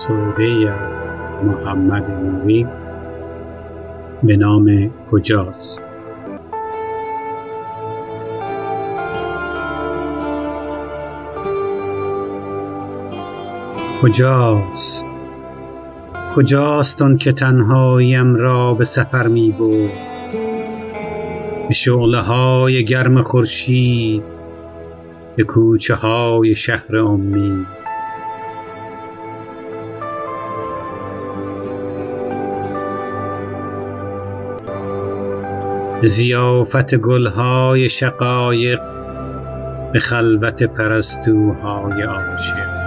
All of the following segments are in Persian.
سوده‌ای از محمد نوری به نام کجاست. کجاست آن که تنهاییم را به سفر می برد، به شعله های گرم خورشید، به کوچه های شهر امید. به ضیافت گلهای شقایق، به خلوت پرستوهای عاشق.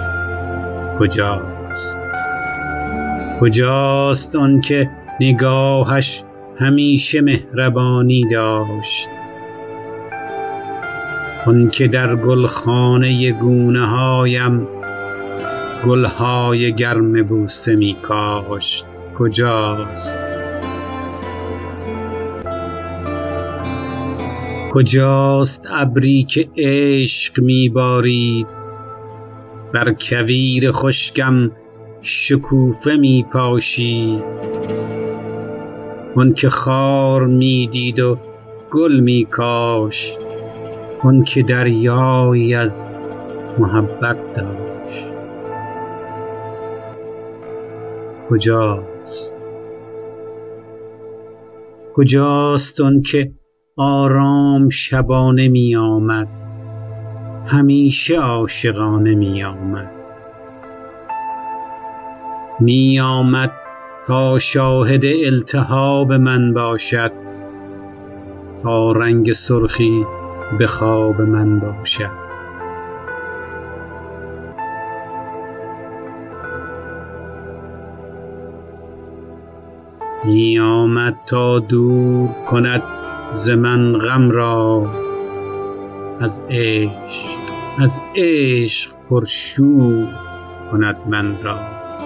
کجاست آن که نگاهش همیشه مهربانی داشت، آن که در گلخانه گونه هایم گلهای گرم بوسه می کاشت. کجاست ابری که عشق می بارید، بر کویر خشکم شکوفه می پاشید، آن که خار می دید و گل می کاشت، آن که دریایی از محبت داشت. کجاست آن که آرام شبانه می آمد، همیشه عاشقانه می آمد تا شاهد التهاب من باشد، تا رنگ سرخی به خواب من باشد. می آمد تا دور کند ز من غم را، از عشق پرشور کند من را.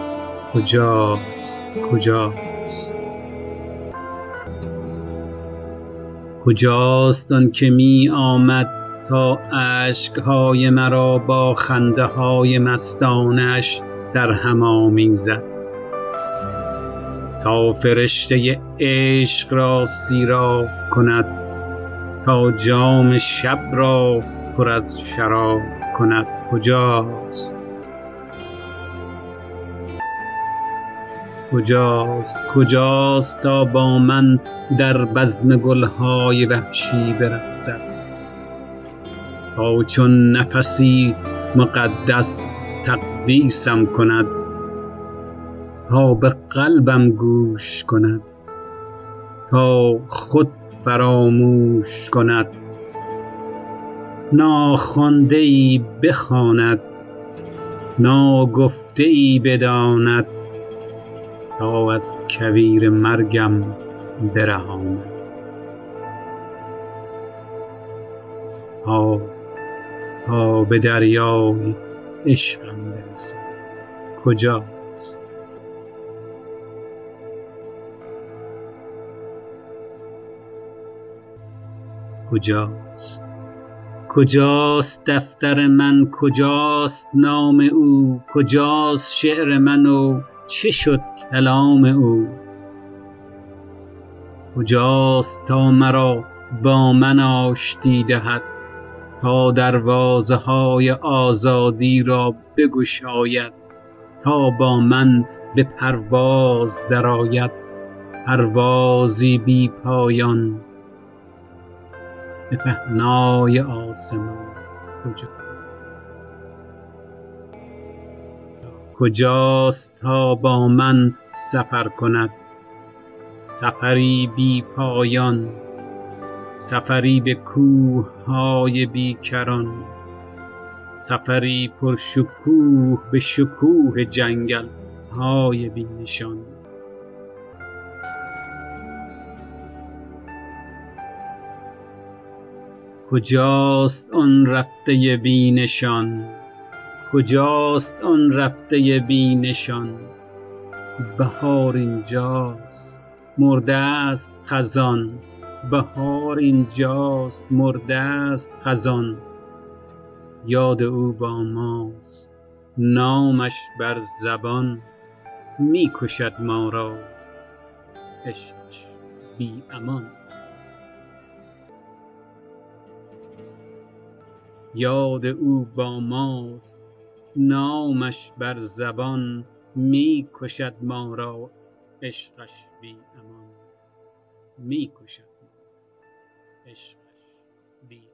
کجاست آن که می آمد تا اشکهای مرا با خنده های مستانش در هم آمیزد، تا فرشته عشق را سیراب کند، تا جام شب را پر از شراب کند. کجاست تا با من در بزم گلهای وحشی برقصد، تا چون نفسی مقدس تقدیسم کند، تا به قلبم گوش کند، تا خود فراموش کند، ناخوانده ای بخواند، ناگفته ای بداند، تا از کویر مرگم برهاند. تا به دریای عشقم برسد. کجاست دفتر من، کجاست نام او، کجاست شعر من و چه شد کلام او؟ کجاست تا مرا با من آشتی دهد، تا دروازه های آزادی را بگشاید، تا با من به پرواز درآید، پروازی بی پایان به پهنای آسمان. کجاست تا با من سفر کند، سفری بی پایان، سفری به کوه های بیکران، سفری پر شکوه به شکوه جنگل های بی نشان. کجاست آن رفته بی نشان، کجاست آن رفته بی نشان؟ بهار اینجاست مرده است خزان، بهار اینجاست مرده است خزان. یاد او با ماست، نامش بر زبان می کشد ما را عشقش بی امان. یاد او با ماست نامش بر زبان، می کشد ما را عشقش بی امان. می کشد عشقش بی